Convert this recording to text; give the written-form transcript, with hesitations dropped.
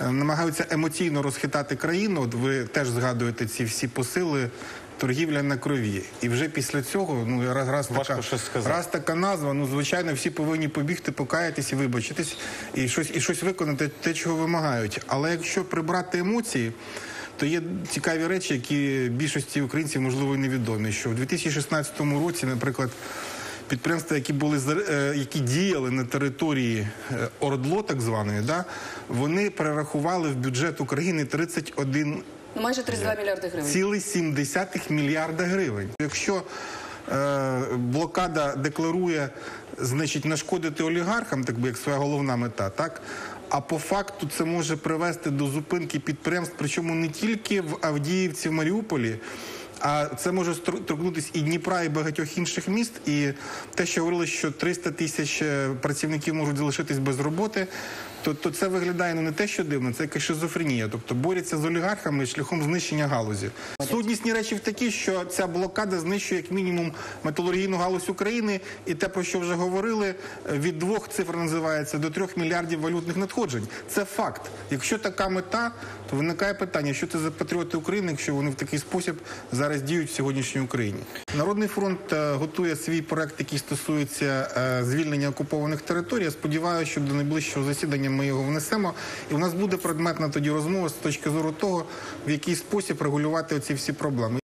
намагаються емоційно розхитати країну. От ви теж згадуєте ці всі посили. Торгівля на крові. І вже після цього, ну, раз така назва, ну, звичайно, всі повинні побігти, покаятись і вибачитись, і щось виконати, те, чого вимагають. Але якщо прибрати емоції, то є цікаві речі, які більшості українців, можливо, невідомі. Що в 2016 році, наприклад, підприємства, які діяли на території ОРДЛО, так званої, вони перерахували в бюджет України 31 майже 32 мільярди гривень. Цілих 0,7 мільярда гривень. Якщо блокада декларує, значить, нашкодити олігархам, так би, як своя головна мета, так? А по факту це може привести до зупинки підприємств, причому не тільки в Авдіївці, в Маріуполі, а це може торкнутися і Дніпра, і багатьох інших міст. І те, що говорили, що 300 тисяч працівників можуть залишитись без роботи, то це виглядає не те, що дивно, це якась шизофренія. Тобто борються з олігархами шляхом знищення галузі. Сутнісні речі в такі, що ця блокада знищує як мінімум металургійну галузь України. І те, про що вже говорили, від 2 цифр називається до 3 мільярдів валютних надходжень. Це факт. Якщо така мета, то виникає питання, що це за патріоти України, якщо вони в такий спосіб зараз діють в сьогоднішній Україні. Народний фронт готує свій проект, який стосується звільнення окупованих територій. Я сподіваюся, що до найближчого засідання ми його внесемо. І у нас буде предметна тоді розмова з точки зору того, в який спосіб регулювати оці всі проблеми.